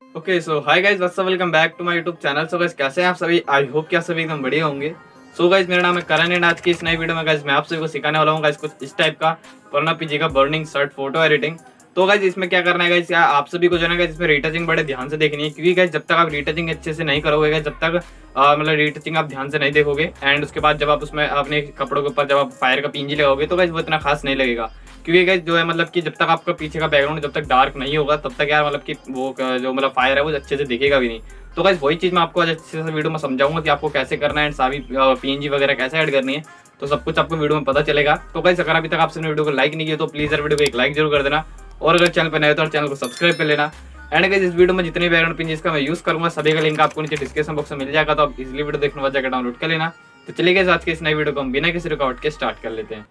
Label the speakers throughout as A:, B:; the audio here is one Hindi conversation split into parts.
A: Okay so hi guys, what's up, welcome back to my YouTube channel. So guys कैसे हैं आप सभी? आई होप कि आप सभी एकदम बढ़िया होंगे। सो गाइस मेरा नाम है करण एंड आज की इस नई वीडियो में गाइस मैं आप सभी को सिखाने वाला हूँ गाइस कुछ इस टाइप का वरना पीजी का बर्निंग शर्ट फोटो एडिटिंग। तो गाइस इसमें क्या करना है गाइस, आप सभी को जो है गाइस इसमें रीटचिंग बड़े ध्यान से देखनी है, क्योंकि गाइस जब तक आप रीटचिंग अच्छे से नहीं करोगे गाइस, जब तक मतलब रीटचिंग आप ध्यान से नहीं देखोगे एंड उसके बाद जब आप उसमें अपने कपड़ों के ऊपर जब आप फायर का पींजी लगाओगे तो गाइस वो इतना खास नहीं लगेगा। क्योंकि गाइस जो है मतलब कि जब तक आपका पीछे का बैकग्राउंड जब तक डार्क नहीं होगा तब तक यार मतलब कि वो जो मतलब फायर है वो अच्छे से दिखेगा भी नहीं। तो गाइस वही चीज मैं आपको आज अच्छे से वीडियो में समझाऊंगा कि आपको कैसे करना है एंड सारी पीएनजी वगैरह कैसे ऐड करनी है, तो सब कुछ आपको वीडियो में पता चलेगा। तो गाइस अगर अभी तक आपने वीडियो को लाइक नहीं किया तो प्लीज यार वीडियो को एक लाइक जरूर कर देना, और अगर चैनल पर नए हो तो चैनल को सब्सक्राइब कर लेना। एंड गाइस इस वीडियो में जितने बैकग्राउंड पिन जिसका मैं यूज करूंगा सभी का लिंक आपको नीचे डिस्क्रिप्शन बॉक्स में मिल जाएगा, तो आप इजीली वीडियो देखने बाद जाकर डाउनलोड कर लेना। तो चलिए गाइस आज के इस नई वीडियो को हम बिना किसी रुकावट के स्टार्ट कर लेते हैं।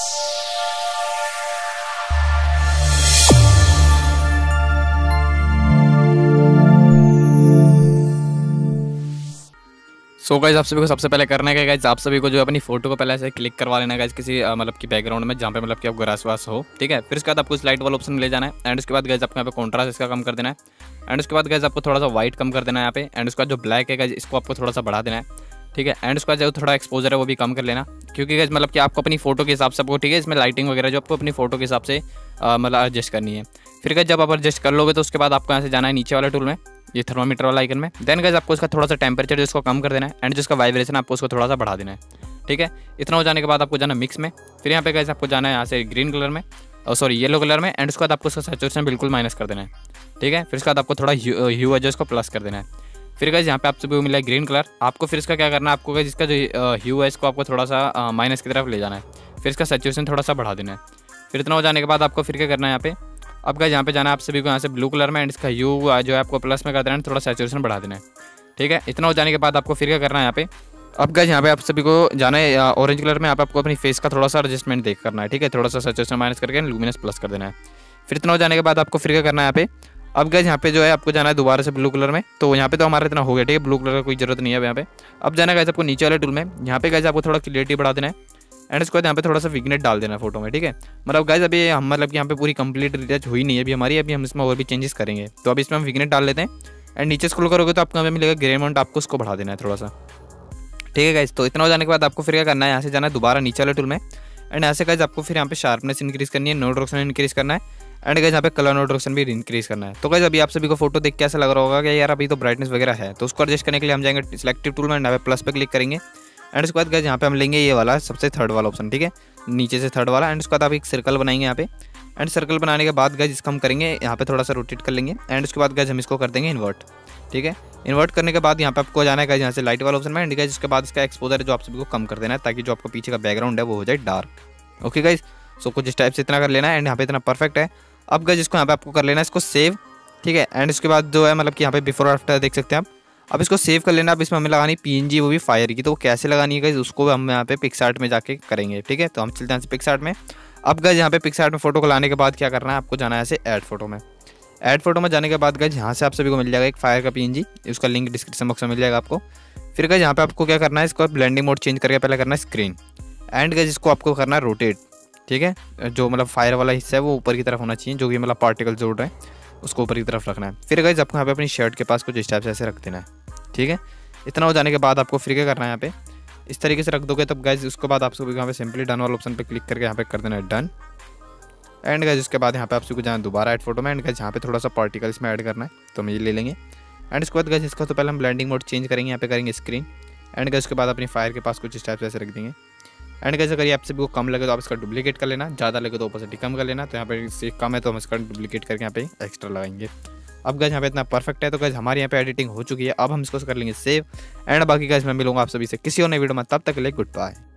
A: सो गाइस आप सभी को सबसे पहले करना है गाइस, आप सभी को जो अपनी फोटो को पहले से क्लिक करवा लेना है गाइस किसी मतलब की बैकग्राउंड में जहाँ पे मतलब कि आप ग्रास वास हो, ठीक है। फिर उसके बाद आपको लाइट वाला ऑप्शन ले जाना है एंड उसके बाद गाइस आपको यहाँ पे कॉन्ट्रास्ट इसका कम कर देना है एंड उसके बाद गाइस आपको थोड़ा सा व्हाइट कम कर देना है यहाँ पे एंड उसका जो ब्लैक है गाइस इसको आपको थोड़ा सा बढ़ा देना है, ठीक है। एंड उसका जो थोड़ा एक्सपोजर है वो भी कम कर लेना, क्योंकि गाइस मतलब कि आपको अपनी फोटो के हिसाब से आपको, ठीक है, इसमें लाइटिंग वगैरह जो आपको अपनी फोटो के हिसाब से मतलब एडजस्ट करनी है। फिर गाइस जब आप एडजस्ट कर लोगे तो उसके बाद आपको यहाँ से जाना है नीचे वाले टूल में, ये थर्मामीटर वाला आइकन में। देन गाइस आपको इसका थोड़ा सा टेम्परेचर जिसको कम कर देना है एंड जिसका वाइब्रेशन आपको उसको थोड़ा सा बढ़ा देना है, ठीक है। इतना हो जाने के बाद आपको जाना मिक्स में। फिर यहाँ पे गाइस आपको जाना है यहाँ से ग्रीन कलर में और सॉरी येलो कलर में एंड उसके बाद आपको उसका सैचुरेशन बिल्कुल माइनस कर देना है, ठीक है। फिर उसके बाद आपको थोड़ा ह्यू है जो इसको प्लस कर देना है। फिर गाइस यहाँ पे आप सभी को मिला है ग्रीन कलर, आपको फिर इसका क्या करना है, आपको गाइस इसका जो ह्यू है इसको आपको थोड़ा सा माइनस की तरफ ले जाना है, फिर इसका सैचुरेशन थोड़ा सा बढ़ा देना है। फिर इतना हो जाने के बाद आपको फिर क्या करना है यहाँ पे, अब गाइस यहाँ पे जाना है आप सभी को यहाँ से ब्लू कलर में एंड इसका ह्यू जो है आपको प्लस में कर देना है, थोड़ा सैचुरेशन बढ़ा देना है, ठीक है। इतना हो जाने के बाद आपको फिर क्या करना है यहाँ पे, अब गाइस यहाँ पे आप सभी को जाना है ऑरेंज कलर में, यहाँ पे आपको अपनी फेस का थोड़ा सा एडजस्टमेंट देख करना है, ठीक है। थोड़ा सा सैचुरेशन माइनस करके लुमिनस प्लस कर देना है। फिर इतना हो जाने के बाद आपको फिर क्या करना है यहाँ पे, अब गाइस यहाँ पे जो है आपको जाना है दोबारा से ब्लू कलर में, तो यहाँ पे तो हमारा इतना हो गया, ठीक है, ब्लू कलर का कोई जरूरत नहीं है यहाँ पे। अब जाना है गाइस आपको नीचे वाले टूल में, यहाँ पे गाइस आपको थोड़ा क्लियरिटी बढ़ा देना है एंड इसके बाद यहाँ पे थोड़ा सा विग्नेट डाल देना है फोटो में, ठीक है। मतलब गाइस अभी हम मतलब कि यहाँ पे पूरी कंप्लीट रिटच हुई नहीं है अभी हमारी, अभी हम इसमें और भी चेंजेस करेंगे। तो अभी इसमें हम विग्नेट डाल लेते हैं एंड नीचे स्क्रॉल करोगे तो आपको हमें मिलेगा ग्रे अमाउंट, आपको उसको बढ़ा देना है थोड़ा सा, ठीक है गाइस। तो इतना हो जाने के बाद आपको फिर क्या करना है, यहाँ से जाना है दोबारा नीचे वाले टूल में एंड यहाँ से गाइस आपको फिर यहाँ पे शार्पनेस इंक्रीज करनी है, नोट डायरेक्शन इंक्रीज करना है एंड गाइस यहाँ पे कलर नोट डायरेक्शन भी इंक्रीज करना है। तो गाइस अभी आप सभी को फोटो देख के ऐसा लग रहा होगा कि यार अभी तो ब्राइटनेस वगैरह है, तो उसको एडजस्ट करने के लिए हम जाएंगे सिलेक्टिव टूल में यहाँ पे प्लस पे क्लिक करेंगे एंड उसके बाद गाइस यहाँ पे हम लेंगे ये वाला सबसे थर्ड वाला ऑप्शन, ठीक है, नीचे से थर्ड वाला। एंड उसके बाद आप एक सर्कल बनाएंगे यहाँ पे एंड सर्कल बनाने के बाद गाइस इसको हम करेंगे यहाँ पे थोड़ा सा रोटेट कर लेंगे एंड उसके बाद गाइस हम इसको कर देंगे इन्वर्ट, ठीक है। इन्वर्ट करने के बाद यहाँ पे आपको जाना है गाइस यहाँ से लाइट वाला ऑप्शन में एंड गाइस इसके बाद इसका एक्सपोजर जो आप सभी को कम कर देना है ताकि जो आपको पीछे का बैकग्राउंड है वो हो जाए डार्क। ओके गाइस, सो कुछ इस टाइप से इतना कर लेना है एंड यहाँ पे इतना परफेक्ट है। अब गाइस इसको यहाँ पे आपको कर लेना है इसको सेव, ठीक है। एंड उसके बाद जो है मतलब कि यहाँ पे बिफोर आफ्टर देख सकते हैं आप। अब इसको सेव कर लेना, अब इसमें हमें लगानी पीएनजी, वो भी फायर की। तो वो कैसे लगानी है गाइस उसको हम यहाँ पे पिक्सआर्ट में जाके करेंगे, ठीक है। तो हम चलते हैं पिक्सआर्ट में। अब गाइस यहाँ पे पिक्सआर्ट में फोटो को लाने के बाद क्या करना है, आपको जाना है ऐसे ऐड फोटो में। ऐड फोटो में जाने के बाद गाइस यहाँ से आप सभी को मिल जाएगा एक फायर का पीएनजी, उसका लिंक डिस्क्रिप्शन बॉक्स में मिल जाएगा आपको। फिर गाइस यहाँ पे आपको क्या करना है, इसको ब्लेंडिंग मोड चेंज करके पहले करना है स्क्रीन एंड गाइस इसको आपको करना है रोटेट, ठीक है। जो मतलब फायर वाला हिस्सा है वो ऊपर की तरफ होना चाहिए, जो भी मतलब पार्टिकल जोड़ रहे हैं उसको ऊपर की तरफ रखना है। फिर गाइस आपको यहाँ पे अपनी शर्ट के पास कुछ इस टाइप से ऐसे रख देना है, ठीक है। इतना हो जाने के बाद आपको फिर क्या करना है, यहाँ पे इस तरीके से रख दोगे तब गाइस उसके बाद आप सभी यहाँ पे सिंपली डन वाला ऑप्शन पे क्लिक करके यहाँ पे कर देना है डन एंड गाइस उसके बाद यहाँ पे आप सभी को जाना दोबारा ऐड फोटो में एंड गाइस यहाँ पे थोड़ा सा पार्टिकल इसमें ऐड करना है, तो हम ये ले लेंगे एंड इसके बाद गाइस इसका तो पहले हम ब्लेंडिंग मोड चेंज करेंगे, यहाँ पे करेंगे स्क्रीन एंड गाइस उसके बाद अपनी फायर के पास कुछ इस टाइप से ऐसे रख देंगे एंड गाइस अगर ये आप सभी को कम लगे तो आप इसका डुप्लीकेट कर लेना, ज़्यादा लगे तो ऑपोजिट कम कर लेना। तो यहाँ पे इससे कम है तो हम इसका डुप्लीकेट करके यहाँ पे एक्स्ट्रा लगाएंगे। अब गाइस यहाँ पे इतना परफेक्ट है, तो गाइस हमारे यहाँ पे एडिटिंग हो चुकी है। अब हम इसको कर लेंगे सेव एंड बाकी गाइस मैं मिलूंगा आप सभी से किसी और नई वीडियो में, तब तक के लिए गुड बाय।